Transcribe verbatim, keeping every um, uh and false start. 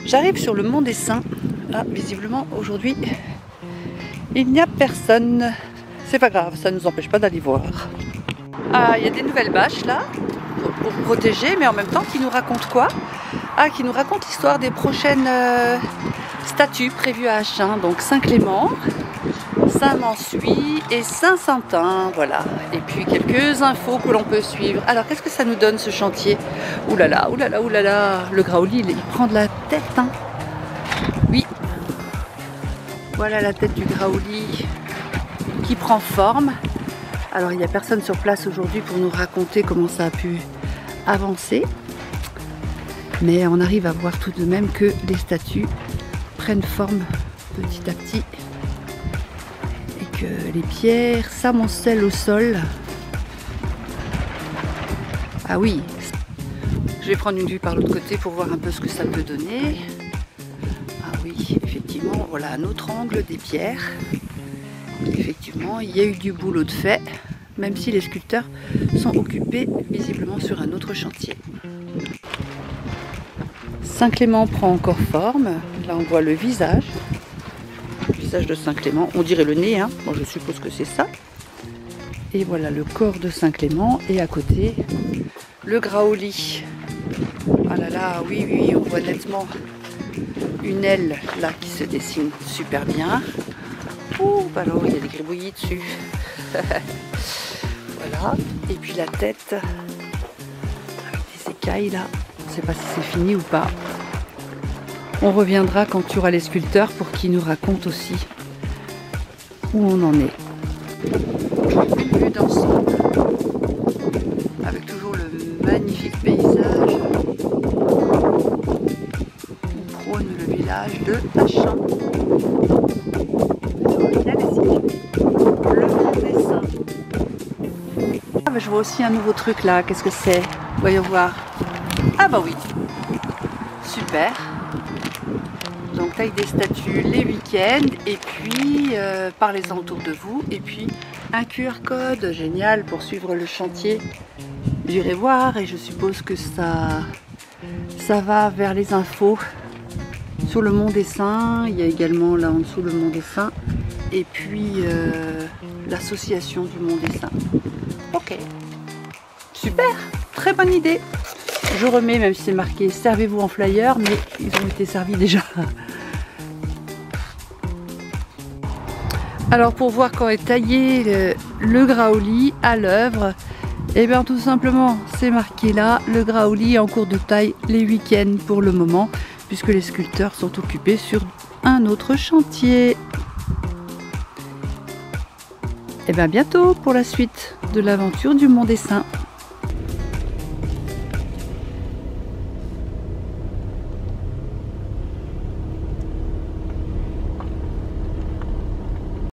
J'arrive sur le Mont des Saints. Ah, visiblement aujourd'hui il n'y a personne. C'est pas grave, ça ne nous empêche pas d'aller voir. Ah, il y a des nouvelles bâches là pour protéger, mais en même temps qui nous racontent quoi? Ah, qui nous racontent l'histoire des prochaines euh, statues prévues à Agen. Donc Saint-Clément, Saint-Mansuy et Saint-Saintin, voilà. Et puis quelques infos que l'on peut suivre. Alors qu'est-ce que ça nous donne ce chantier? Ouh là là, ouh là là, ouh là là, le Graouli, il, il prend de la tête, hein. Oui, voilà la tête du Graouli qui prend forme. Alors il n'y a personne sur place aujourd'hui pour nous raconter comment ça a pu avancer. Mais on arrive à voir tout de même que les statues prennent forme petit à petit. Et que les pierres s'amoncellent au sol. Ah oui, je vais prendre une vue par l'autre côté pour voir un peu ce que ça peut donner. Ah oui, effectivement, voilà un autre angle des pierres. Effectivement, il y a eu du boulot de fait, même si les sculpteurs sont occupés visiblement sur un autre chantier. Saint-Clément prend encore forme. Là, on voit le visage. Le visage de Saint-Clément. On dirait le nez, hein. Bon, je suppose que c'est ça. Et voilà le corps de Saint-Clément. Et à côté, le Graouli. Ah là là, oui, oui, on voit nettement une aile là qui se dessine super bien. Ouh, bah alors il y a des gribouillis dessus. Voilà. Et puis la tête avec des écailles là. On ne sait pas si c'est fini ou pas. On reviendra quand tu auras les sculpteurs pour qu'ils nous racontent aussi où on en est. Une vue d'ensemble avec toujours le magnifique paysage où prône le village de Agen. Le Mont des Saints. Ah bah je vois aussi un nouveau truc là. Qu'est-ce que c'est? Voyons voir. Ah bah oui, super. Donc taille des statues les week-ends et puis euh, parlez-en autour de vous. Et puis un Q R code génial pour suivre le chantier. J'irai voir et je suppose que ça, ça va vers les infos sur le Mont des Saints. Il y a également là en dessous le Mont des Saints et puis euh, l'association du Mont des Saints. Ok, super, très bonne idée. Je remets, même si c'est marqué servez-vous en flyer, mais ils ont été servis déjà. Alors pour voir quand est taillé le, le Graouli à l'œuvre, et bien tout simplement c'est marqué là, le Graouli est en cours de taille les week-ends pour le moment, puisque les sculpteurs sont occupés sur un autre chantier. Et bien bientôt pour la suite de l'aventure du Mont des Saints.